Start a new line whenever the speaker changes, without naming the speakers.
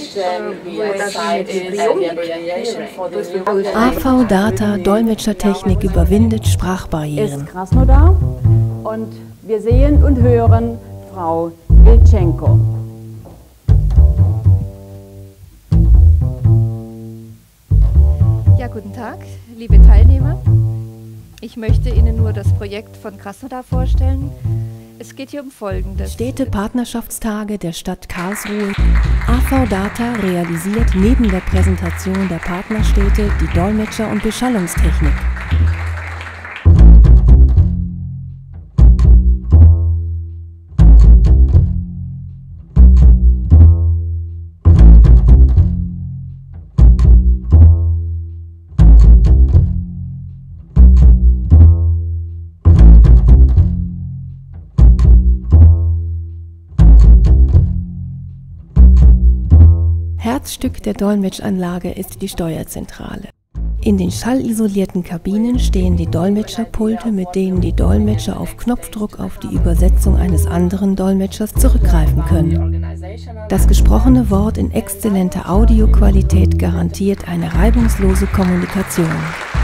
AV Data Dolmetschertechnik überwindet Sprachbarrieren.
Ist Krasnodar und wir sehen und hören Frau Ilchenko.
Ja, guten Tag, liebe Teilnehmer. Ich möchte Ihnen nur das Projekt von Krasnodar vorstellen. Es geht hier um Folgendes.
Städte-Partnerschaftstage der Stadt Karlsruhe. AV Data realisiert neben der Präsentation der Partnerstädte die Dolmetscher- und Beschallungstechnik. Herzstück der Dolmetschanlage ist die Steuerzentrale. In den schallisolierten Kabinen stehen die Dolmetscherpulte, mit denen die Dolmetscher auf Knopfdruck auf die Übersetzung eines anderen Dolmetschers zurückgreifen können. Das gesprochene Wort in exzellenter Audioqualität garantiert eine reibungslose Kommunikation.